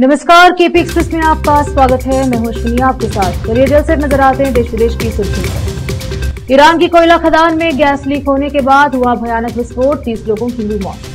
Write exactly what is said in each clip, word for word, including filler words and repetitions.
नमस्कार, KP express में आपका स्वागत है। मैं हूं अश्विनी आपके साथ। चलिए जल्द से नजर आते हैं देश विदेश की सुर्खियां। ईरान की कोयला खदान में गैस लीक होने के बाद हुआ भयानक विस्फोट, तीस लोगों की हुई मौत।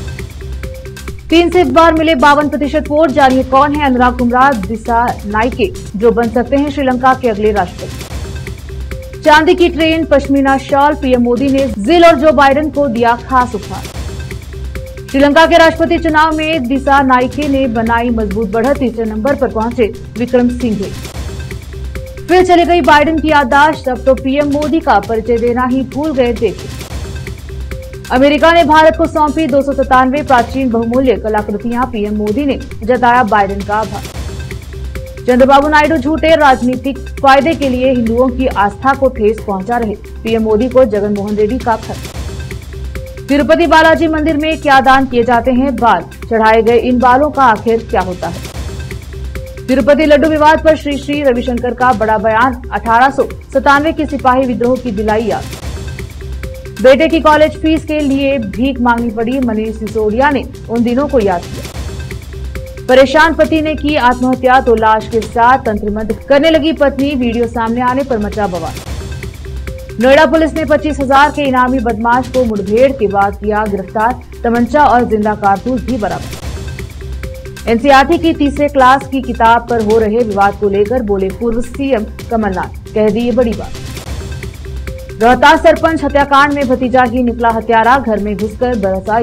चीन से इस बार मिले बावन प्रतिशत वोट। जानिए कौन है अनुराग कुमार दिसानाइके, जो बन सकते हैं श्रीलंका के अगले राष्ट्रपति। चांदी की train, pashmina shawl, PM Modi ने जिल और जो बाइडेन को दिया खास उपहार। श्रीलंका के राष्ट्रपति चुनाव में दिसानाइके ने बनाई मजबूत बढ़त, तीसरे नंबर पर पहुंचे विक्रम सिंघे। फिर चली गई बाइडेन की याददाश्त, अब तो पीएम मोदी का परिचय देना ही भूल गए देखिए। अमेरिका ने भारत को सौंपी दो सौ सतानवे प्राचीन बहुमूल्य कलाकृतियां, पीएम मोदी ने जताया बाइडेन का आभार। चंद्रबाबू नायडू झूठे राजनीतिक फायदे के लिए हिंदुओं की आस्था को ठेस पहुंचा रहे, पीएम मोदी को जगनमोहन रेड्डी का खत। तिरुपति बालाजी मंदिर में क्या दान किए जाते हैं? बाल। चढ़ाए गए इन बालों का आखिर क्या होता है? तिरुपति लड्डू विवाद पर श्री श्री रविशंकर का बड़ा बयान, अठारह सौ सतानवे की सिपाही विद्रोह की दिलाई याद। बेटे की कॉलेज फीस के लिए भीख मांगनी पड़ी, मनीष सिसोदिया ने उन दिनों को याद किया। परेशान पति ने की आत्महत्या तो लाश के साथ तंत्र मंत्र करने लगी पत्नी, वीडियो सामने आने पर मचा बवाल। नोएडा पुलिस ने पच्चीस हजार के इनामी बदमाश को मुठभेड़ के बाद किया गिरफ्तार, तमंचा और जिंदा कारतूस भी बरामद। एनसीईआरटी की तीसरे क्लास की किताब पर हो रहे विवाद को लेकर बोले पूर्व सीएम कमलनाथ, कह दी ये बड़ी बात। रोहतास सरपंच हत्याकांड में भतीजा ही निकला हत्यारा, घर में घुसकर बरसाई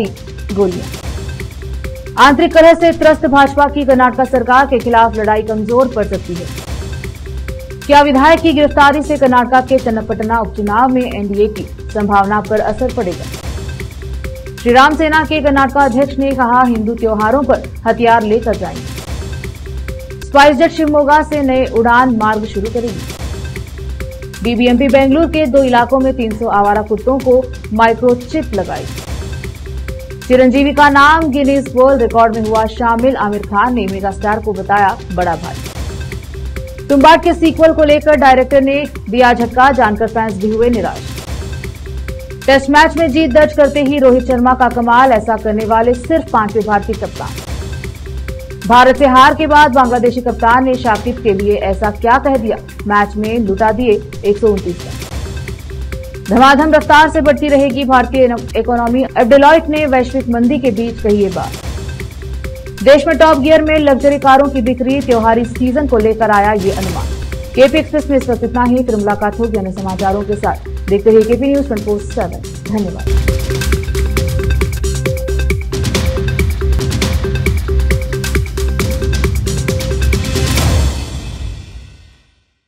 गोलियां। आंतरिक कलह से त्रस्त भाजपा की कर्नाटक सरकार के खिलाफ लड़ाई कमजोर पड़ सकती है। क्या विधायक की गिरफ्तारी से कर्नाटक के चन्नपटना उपचुनाव में एनडीए की संभावना पर असर पड़ेगा? श्रीराम सेना के कर्नाटक अध्यक्ष ने कहा, हिंदू त्योहारों पर हथियार लेकर जाएंगे। स्पाइसजेट शिवमोगा से नए उड़ान मार्ग शुरू करेगी। बीबीएमपी बेंगलुरु के दो इलाकों में तीन सौ आवारा कुत्तों को माइक्रोचिप लगाई। चिरंजीवी का नाम गिनीज वर्ल्ड रिकॉर्ड में हुआ शामिल, आमिर खान ने मेगास्टार को बताया बड़ा भाई। तुम्बाड के सीक्वल को लेकर डायरेक्टर ने दिया झटका, जानकर फैंस भी हुए निराश। टेस्ट मैच में जीत दर्ज करते ही रोहित शर्मा का कमाल, ऐसा करने वाले सिर्फ पांचवें भारतीय कप्तान। भारत से हार के बाद बांग्लादेशी कप्तान ने शाकिब के लिए ऐसा क्या कह दिया, मैच में लुटा दिए एक सौ उनतीस रन। धमाधम रफ्तार से बढ़ती रहेगी भारतीय इकोनॉमी, अब डेलॉइट ने वैश्विक मंदी के बीच कही ये बात। देश में टॉप गियर में लग्जरी कारों की बिक्री, त्योहारी सीजन को लेकर आया ये अनुमान। केपी एक्सप्रेस में इस वक्त इतना ही। फिर मुलाकात होगी अन्य समाचारों के साथ। देखते रहिए KP news twenty four seven. धन्यवाद।